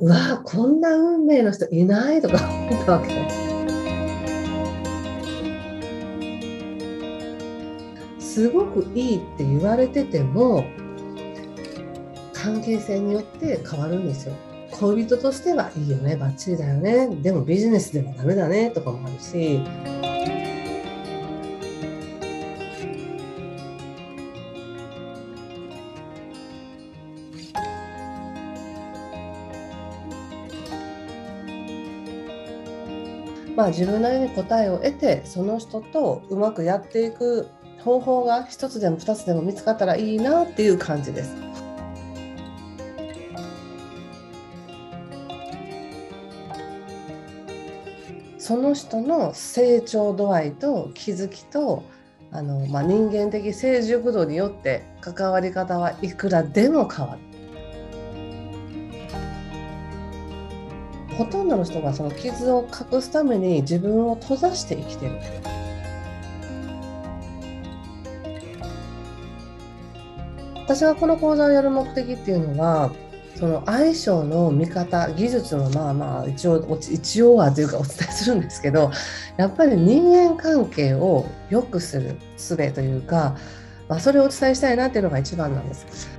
うわこんな運命の人いないとか思ったわけ。すごくいいって言われてても関係性によって変わるんですよ。恋人としてはいいよね、バッチリだよね、でもビジネスではダメだねとかもあるし、まあ、自分なりに答えを得てその人とうまくやっていく方法が一つでも二つでも見つかったらいいなっていう感じです。その人の成長度合いと気づきと人間的成熟度によって関わり方はいくらでも変わる。ほとんどの人がその傷を隠すために自分を閉ざして生きてる。私がこの講座をやる目的っていうのは、その相性の見方、技術の一応はというかお伝えするんですけど、やっぱり人間関係を良くする術というか、それをお伝えしたいなっていうのが一番なんです。